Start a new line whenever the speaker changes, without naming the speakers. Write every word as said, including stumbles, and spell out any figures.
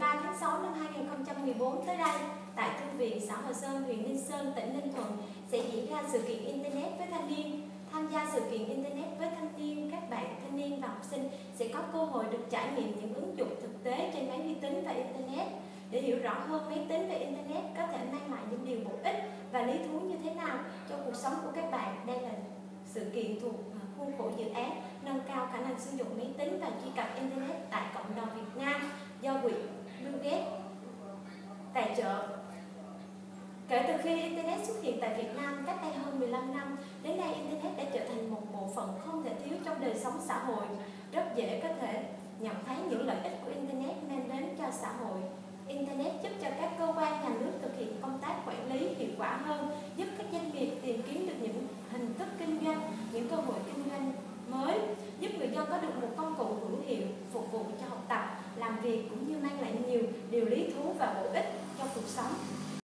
ba tháng sáu năm hai nghìn không trăm mười bốn tới đây, tại Thư viện xã Hòa Sơn, huyện Ninh Sơn, tỉnh Ninh Thuận sẽ diễn ra sự kiện Internet với thanh niên. Tham gia sự kiện Internet với thanh niên, các bạn thanh niên và học sinh sẽ có cơ hội được trải nghiệm những ứng dụng thực tế trên máy vi tính và Internet. Để hiểu rõ hơn máy tính và Internet có thể mang lại những điều bổ ích và lý thú như thế nào cho cuộc sống của các bạn, đây là sự kiện thuộc khuôn khổ dự án nâng cao khả năng sử dụng máy tính và truy cập Internet tại cộng đồng Việt Nam do Quỹ Bill Gates tài trợ. Kể từ khi Internet xuất hiện tại Việt Nam cách đây hơn mười lăm năm, đến nay Internet đã trở thành một bộ phận không thể thiếu trong đời sống xã hội. Rất dễ có thể nhận thấy những lợi ích của Internet mang đến cho xã hội. Internet giúp cho các cơ quan nhà nước thực hiện công tác quản lý hiệu quả hơn, giúp các doanh nghiệp tìm kiếm được những hình thức kinh doanh, những cơ hội kinh doanh mới, giúp người dân có được một công cụ hữu hiệu phục vụ cho học tập, làm việc cũng như mang lại nhiều điều lý thú và bổ ích.